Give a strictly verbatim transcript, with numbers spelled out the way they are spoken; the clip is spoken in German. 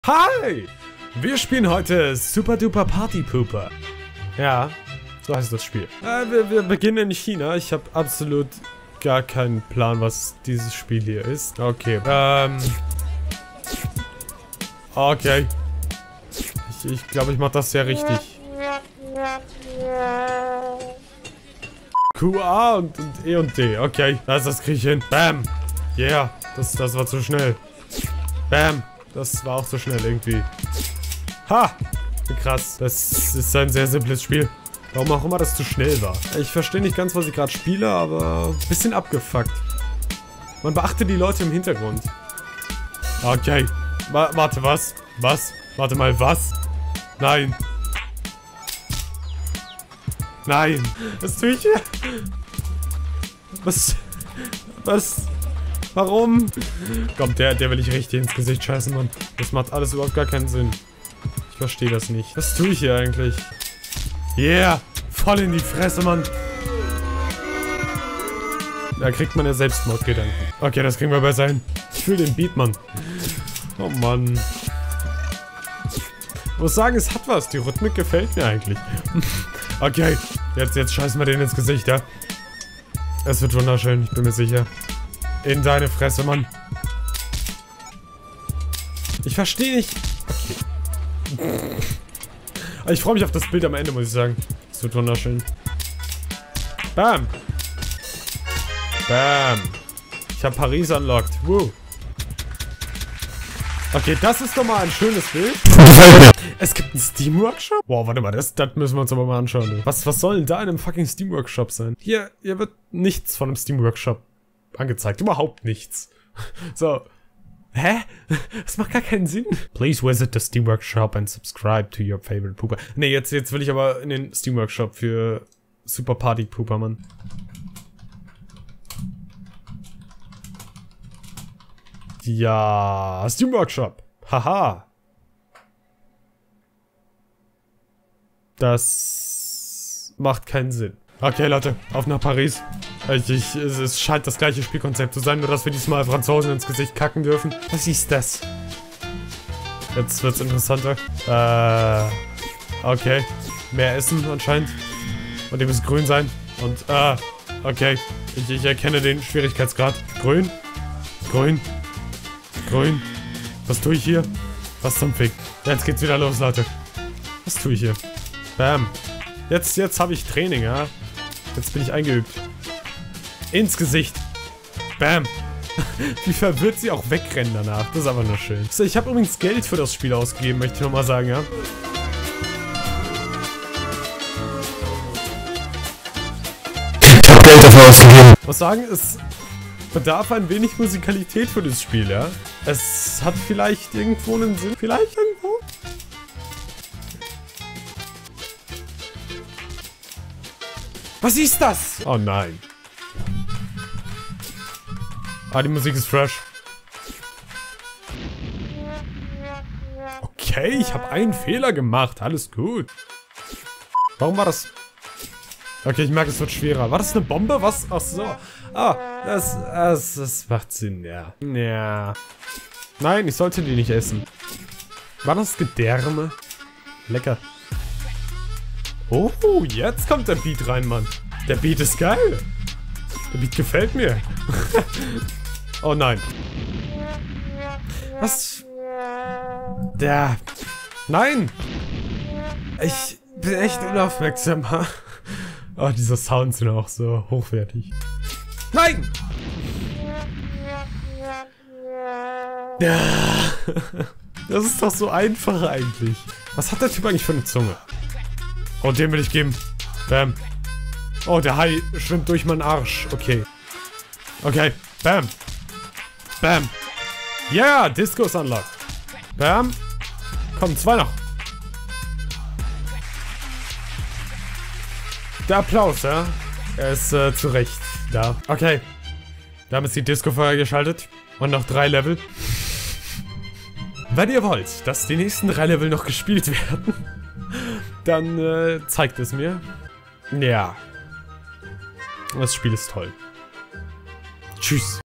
Hi! Wir spielen heute Super Duper Party Pooper. Ja, so heißt das Spiel. Äh, wir, wir beginnen in China. Ich habe absolut gar keinen Plan, was dieses Spiel hier ist. Okay, ähm... Okay. Ich, ich glaube, ich mache das sehr richtig. Q, A und, und E und D. Okay, das, das kriege ich hin. Bam! Yeah, das, das war zu schnell. Bam! Das war auch so schnell irgendwie. Ha! Krass. Das ist ein sehr simples Spiel. Warum auch immer das zu schnell war. Ich verstehe nicht ganz, was ich gerade spiele, aber ein bisschen abgefuckt. Man beachte die Leute im Hintergrund. Okay. Wa warte, was? Was? Warte mal, was? Nein. Nein. Was tue ich hier? Was? Was? Warum? Komm, der, der will ich richtig ins Gesicht scheißen, Mann. Das macht alles überhaupt gar keinen Sinn. Ich verstehe das nicht. Was tue ich hier eigentlich? Yeah! Voll in die Fresse, Mann. Da kriegt man ja Selbstmordgedanken. Okay, das kriegen wir besser hin. Ich fühle den Beat, Mann. Oh, Mann. Ich muss sagen, es hat was. Die Rhythmik gefällt mir eigentlich. Okay, jetzt, jetzt scheißen wir den ins Gesicht, ja? Es wird wunderschön, ich bin mir sicher. In deine Fresse, Mann. Ich verstehe nicht. Okay. Ich freue mich auf das Bild am Ende, muss ich sagen. Es wird wunderschön. Bam. Bam. Ich habe Paris unlocked. Woo. Okay, das ist doch mal ein schönes Bild. Es gibt einen Steam-Workshop? Wow, warte mal, das, das müssen wir uns aber mal anschauen. Was, was soll denn da in einem fucking Steam-Workshop sein? Hier, hier wird nichts von einem Steam-Workshop angezeigt. Überhaupt nichts. So. Hä? Das macht gar keinen Sinn. Please visit the Steam Workshop and subscribe to your favorite Pooper. Ne, jetzt, jetzt will ich aber in den Steam Workshop für Super Party Pooper, Mann. Ja, Steam Workshop. Haha. Das macht keinen Sinn. Okay, Leute, auf nach Paris. Ich, ich, es, es scheint das gleiche Spielkonzept zu sein, nur dass wir diesmal Franzosen ins Gesicht kacken dürfen. Was ist das? Jetzt wird's interessanter. Äh, okay. Mehr Essen anscheinend. Und ihr müsst grün sein. Und, äh, okay. Ich, ich erkenne den Schwierigkeitsgrad. Grün. Grün. Grün. Was tue ich hier? Was zum Fick? Jetzt geht's wieder los, Leute. Was tue ich hier? Bam. Jetzt, jetzt habe ich Training, ja? Jetzt bin ich eingeübt. Ins Gesicht. Bam. Wie verwirrt sie auch wegrennen danach. Das ist aber nur schön. So, ich habe übrigens Geld für das Spiel ausgegeben, möchte ich nochmal sagen, ja? Ich habe Geld dafür ausgegeben. Ich muss sagen, es bedarf ein wenig Musikalität für das Spiel, ja? Es hat vielleicht irgendwo einen Sinn. Vielleicht irgendwo? Was ist das? Oh nein. Ah, die Musik ist fresh. Okay, ich habe einen Fehler gemacht. Alles gut. Warum war das? Okay, ich merke, es wird schwerer. War das eine Bombe? Was? Ach so. Ah, das, das, das macht Sinn, ja. Ja. Nein, ich sollte die nicht essen. War das Gedärme? Lecker. Oh, jetzt kommt der Beat rein, Mann. Der Beat ist geil. Der Beat gefällt mir. Oh nein. Was? Der... Nein. Ich bin echt unaufmerksam. Oh, diese Sounds sind auch so hochwertig. Nein! Ja. Das ist doch so einfach eigentlich. Was hat der Typ eigentlich für eine Zunge? Oh, den will ich geben. Bam. Oh, der Hai schwimmt durch meinen Arsch. Okay. Okay. Bam. Bam. Yeah, Disco ist unlocked. Bam. Komm, zwei noch. Der Applaus, ja. Er ist äh, zu Recht da. Okay. Wir haben jetzt die Disco freigeschaltet. Und noch drei Level. Wenn ihr wollt, dass die nächsten drei Level noch gespielt werden, dann äh, zeigt es mir. Ja. Das Spiel ist toll. Tschüss.